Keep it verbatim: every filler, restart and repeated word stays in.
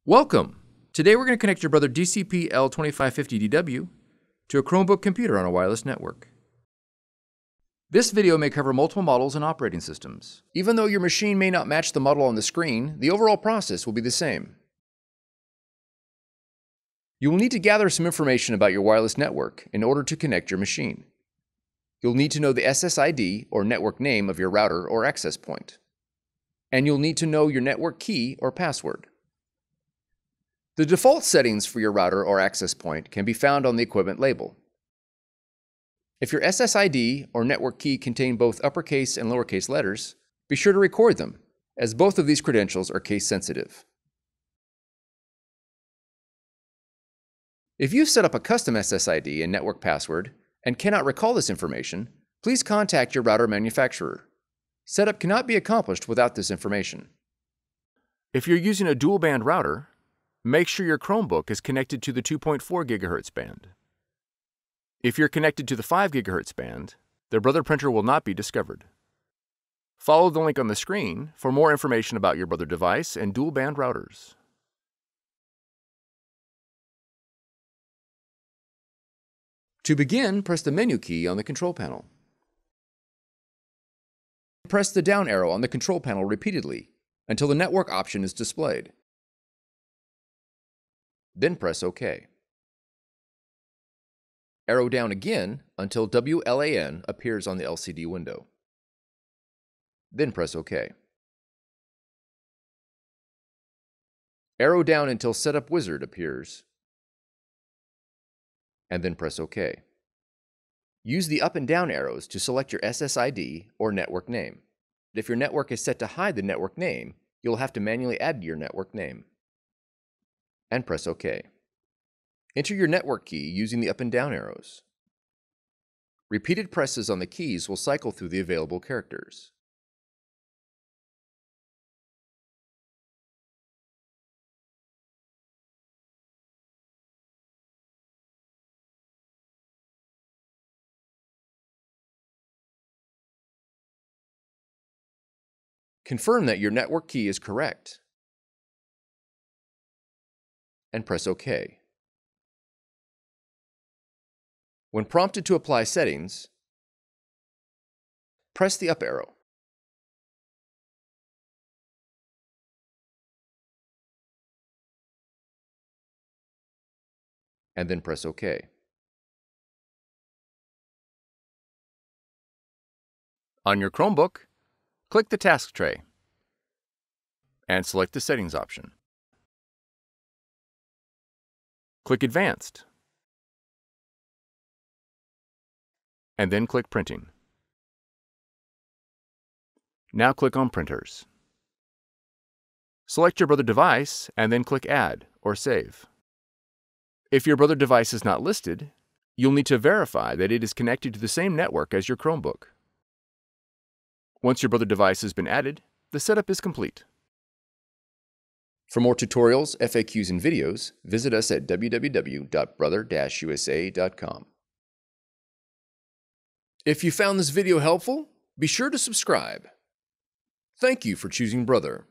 Welcome! Today we're going to connect your Brother D C P L twenty-five fifty D W to a Chromebook computer on a wireless network. This video may cover multiple models and operating systems. Even though your machine may not match the model on the screen, the overall process will be the same. You will need to gather some information about your wireless network in order to connect your machine. You'll need to know the S S I D or network name of your router or access point. And you'll need to know your network key or password. The default settings for your router or access point can be found on the equipment label. If your S S I D or network key contain both uppercase and lowercase letters, be sure to record them, as both of these credentials are case sensitive. If you've set up a custom S S I D and network password and cannot recall this information, please contact your router manufacturer. Setup cannot be accomplished without this information. If you're using a dual band router, make sure your Chromebook is connected to the two point four gigahertz band. If you're connected to the five gigahertz band, the Brother printer will not be discovered. Follow the link on the screen for more information about your Brother device and dual band routers. To begin, press the menu key on the control panel. Press the down arrow on the control panel repeatedly until the network option is displayed. Then press OK. Arrow down again until W L A N appears on the L C D window. Then press OK. Arrow down until Setup Wizard appears, and then press OK. Use the up and down arrows to select your S S I D or network name. If your network is set to hide the network name, you'll have to manually add your network name. And press OK. Enter your network key using the up and down arrows. Repeated presses on the keys will cycle through the available characters. Confirm that your network key is correct, and press OK. When prompted to apply settings, press the up arrow. And then press OK. On your Chromebook, click the task tray and select the settings option. Click Advanced, and then click Printing. Now click on Printers. Select your Brother device and then click Add or Save. If your Brother device is not listed, you'll need to verify that it is connected to the same network as your Chromebook. Once your Brother device has been added, the setup is complete. For more tutorials, F A Qs, and videos, visit us at w w w dot brother dash u s a dot com. If you found this video helpful, be sure to subscribe. Thank you for choosing Brother.